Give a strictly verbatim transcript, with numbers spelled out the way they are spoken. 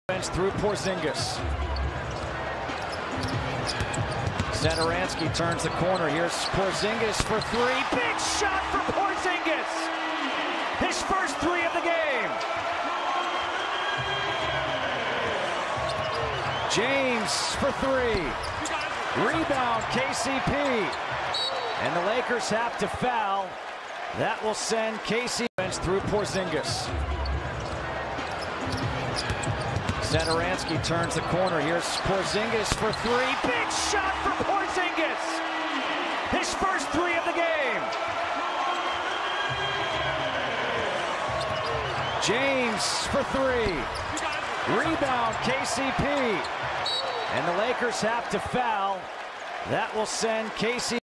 Through Porzingis. Zadaransky turns the corner. Here's Porzingis for three. Big shot for Porzingis. His first three of the game. James for three. Rebound, K C P. And the Lakers have to foul. That will send K C P through Porzingis. Zadaransky turns the corner. Here's Porzingis for three. Big shot for Porzingis. His first three of the game. James for three. Rebound, K C P. And the Lakers have to foul. That will send K C P